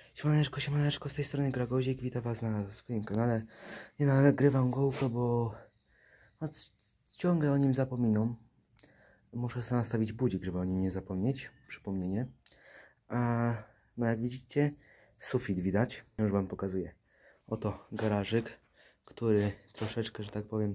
Siemaneczko, z tej strony Gragozik, witam was na swoim kanale. Nie nagrywam GoPro, bo ciągle o nim zapominam. Muszę sobie nastawić budzik, żeby o nim nie zapomnieć, przypomnienie. A no jak widzicie, sufit widać, już wam pokazuję. Oto garażyk, który troszeczkę, że tak powiem,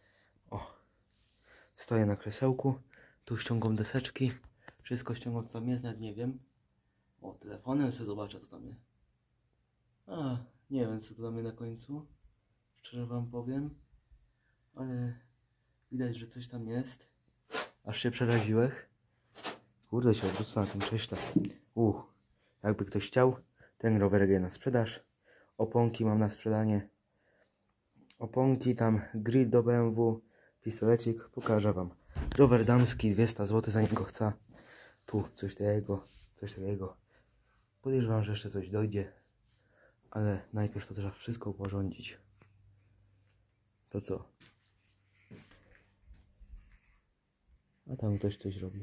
stoję na krzesełku. Tu ściągam deseczki, wszystko ściągam, co tam jest, nawet nie wiem. Telefonem sobie zobaczę, co tam jest. Nie wiem, co to tam jest na końcu, szczerze wam powiem, ale widać, że coś tam jest. Aż się przeraziłem. Kurde, się odwrócę na tym krześle. Jakby ktoś chciał, ten rowerek jest na sprzedaż. Oponki mam na sprzedanie. Oponki, tam grill do BMW, pistolecik, pokażę wam. Rower damski, 200 zł za niego chcę. Tu coś takiego. Podejrzewam, że jeszcze coś dojdzie. Ale najpierw to trzeba wszystko porządzić. To co? A tam ktoś coś robi.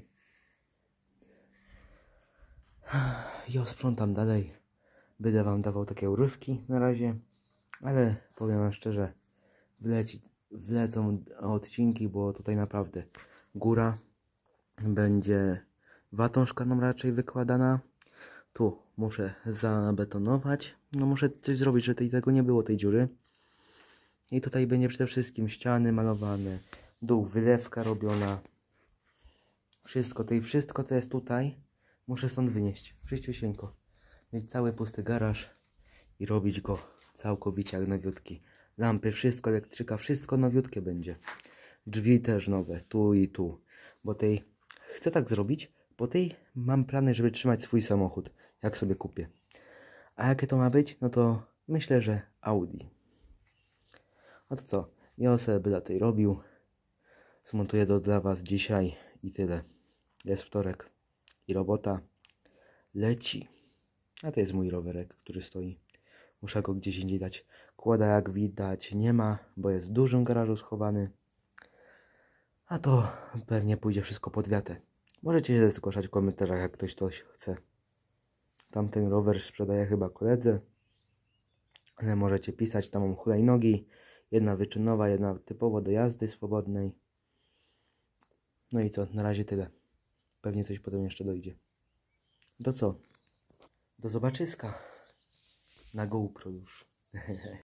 Ja sprzątam dalej. Będę wam dawał takie urywki na razie. Ale powiem wam szczerze, wlecą odcinki, bo tutaj naprawdę góra będzie watą szklaną raczej wykładana. Tu muszę zabetonować. No muszę coś zrobić, żeby tego nie było, tej dziury. I tutaj będzie przede wszystkim ściany malowane, dół wylewka robiona. Wszystko co jest tutaj, muszę stąd wynieść. Wszyściusieńko. Mieć cały pusty garaż i robić go całkowicie jak nowiutki. Lampy, wszystko, elektryka, wszystko nowiutkie będzie. Drzwi też nowe, tu i tu. Chcę tak zrobić, bo mam plany, żeby trzymać swój samochód, jak sobie kupię. A jakie to ma być? No to myślę, że Audi. A to co? Ja sobie będę tej robił. Zmontuję to dla was dzisiaj i tyle. Jest wtorek i robota leci. A to jest mój rowerek, który stoi. Muszę go gdzieś indziej dać. Kłada, jak widać, nie ma, bo jest w dużym garażu schowany. A to pewnie pójdzie wszystko pod wiatę. Możecie się zgłaszać w komentarzach, jak ktoś coś chce. Tamten rower sprzedaję chyba koledze. Ale możecie pisać, tam mam hulajnogi. Jedna wyczynowa, jedna typowo do jazdy swobodnej. No i co, na razie tyle. Pewnie coś potem jeszcze dojdzie. To co? Do zobaczyska. Na GoPro już.